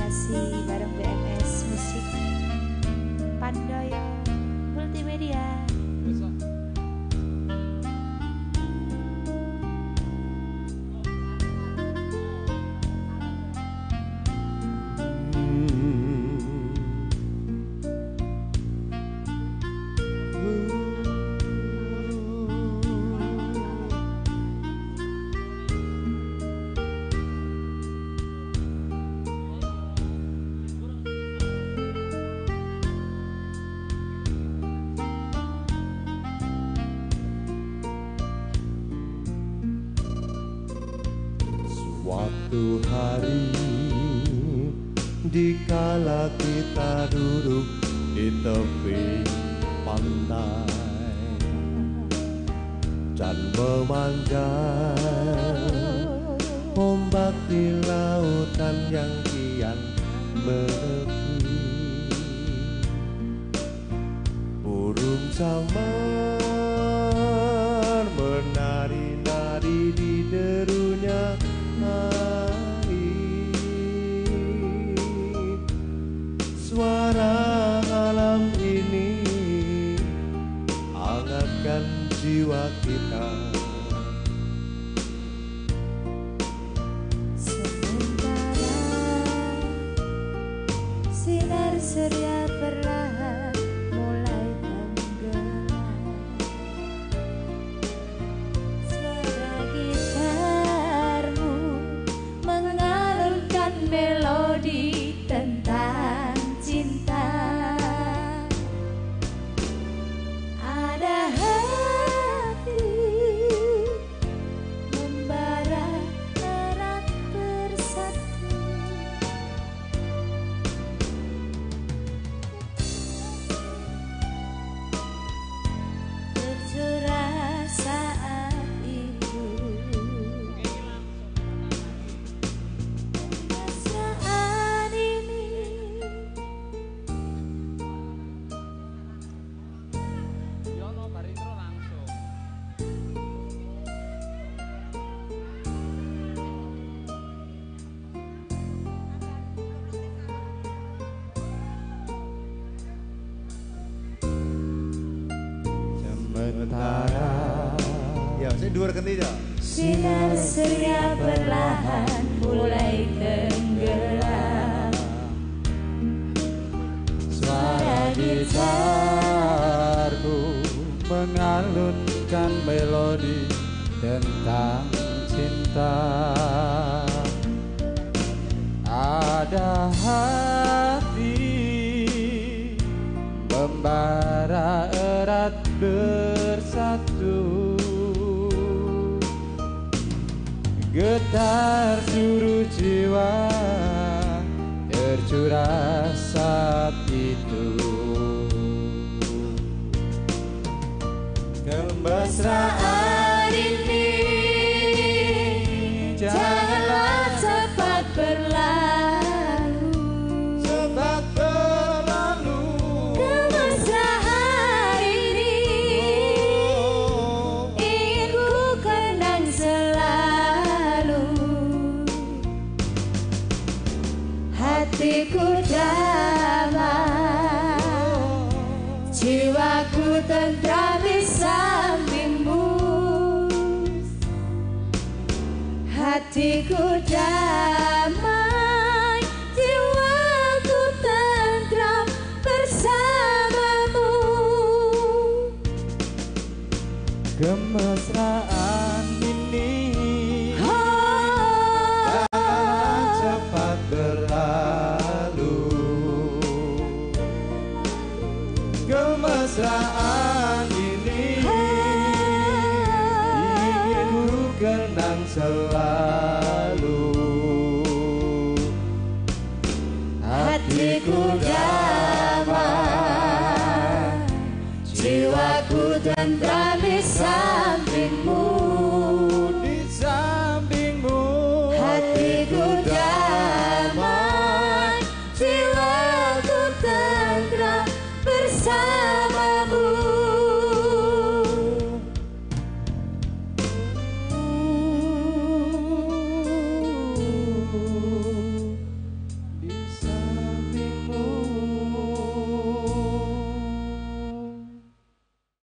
masih bareng BMS Musik Pandoyo Multimedia. Suatu hari dikala kita duduk di tepi pantai dan memanjang ombak di lautan yang kian menepi, burung samar menari-nari di derunya hari. Suara alam ini hangatkan jiwa kita. Sementara sinar surya perlahan mulai tenggelam, suara gitarmu mengalunkan melodi tentang cinta. Ada hati membara erat bersatu, tercurah saat itu perasaan ini. Sementara ya, saya dua ketiga. Sinar surya perlahan mulai tenggelam, Suara gitarku mengalunkan melodi tentang cinta. Ada hati membara erat bersatu, getar seluruh jiwa tercurah saat itu. Kemesraan ini janganlah cepat berlalu, cepat berlalu. kemesraan ini ingin ku kenang selalu. Hatiku damai, jiwaku tentram di sampingmu. Hatiku damai, jiwaku tentram bersamamu. Kemesraan ini Oh, jangan cepat berlalu. Kemesraan ini ingin ku kenang selalu. hatiku damai, jiwaku tentram